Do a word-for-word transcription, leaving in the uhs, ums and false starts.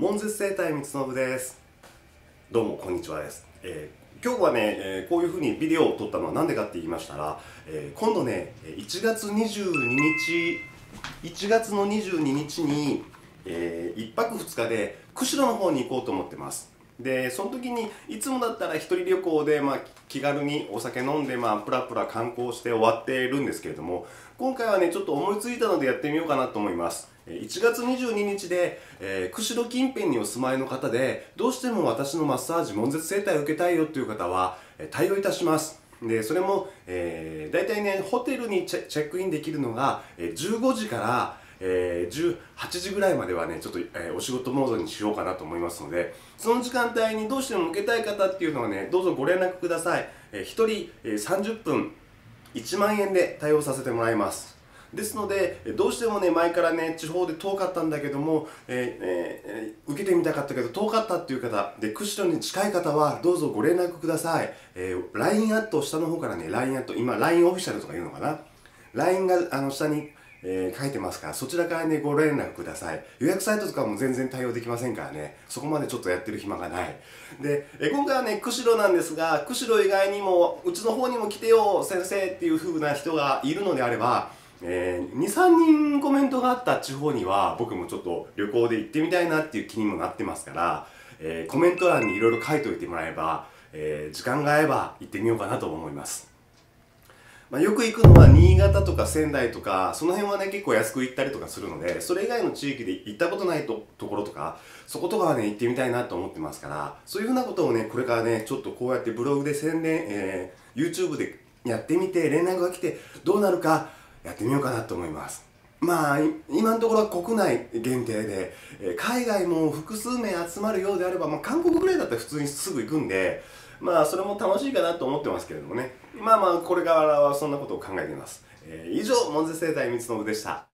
門絶生態光信です。どうもこんにちはです、えー、今日はね、えー、こういう風にビデオを撮ったのは何でかって言いましたら、えー、今度ねいちがつにじゅうににちいちがつのにじゅうににちに、えー、いっぱくふつかで釧路の方に行こうと思ってます。でその時にいつもだったら一人旅行で、まあ、気軽にお酒飲んで、まあ、プラプラ観光して終わっているんですけれども、今回はねちょっと思いついたのでやってみようかなと思います。いちがつにじゅうににちで、えー、釧路近辺にお住まいの方でどうしても私のマッサージ門絶整体を受けたいよという方は、えー、対応いたします。でそれも、えー、大体ねホテルにチェチェックインできるのが、えー、じゅうごじからえー、じゅうはちじぐらいまではねちょっと、えー、お仕事モードにしようかなと思いますので、その時間帯にどうしても受けたい方っていうのはねどうぞご連絡ください。えー、ひとり、えー、さんじゅっぷんいちまんえんで対応させてもらいます。ですのでどうしてもね前からね地方で遠かったんだけども、えーえー、受けてみたかったけど遠かったっていう方で、釧路に近い方はどうぞご連絡ください。えー、ライン アット下の方からね ライン アット、今 ライン オフィシャルとか言うのかな、 ライン があの下にえー、書いてますから、そちらからねご連絡ください。予約サイトとかも全然対応できませんからね、そこまでちょっとやってる暇がない。で、えー、今回はね釧路なんですが、釧路以外にもうちの方にも来てよ先生っていう風な人がいるのであれば、えー、にさんにんコメントがあった地方には僕もちょっと旅行で行ってみたいなっていう気にもなってますから、えー、コメント欄にいろいろ書いておいてもらえば、えー、時間が合えば行ってみようかなと思います。まあ、よく行くのは新潟とか仙台とか、その辺はね結構安く行ったりとかするので、それ以外の地域で行ったことないとところとか、そことかはね行ってみたいなと思ってますから、そういうふうなことをねこれからねちょっとこうやってブログで宣伝、えー、YouTube でやってみて連絡が来てどうなるかやってみようかなと思います。まあ今のところは国内限定で、えー、海外も複数名集まるようであれば、まあ、韓国ぐらいだったら普通にすぐ行くんで、まあそれも楽しいかなと思ってますけれどもね、まあまあこれからはそんなことを考えています。えー、以上門絶生態光信でした。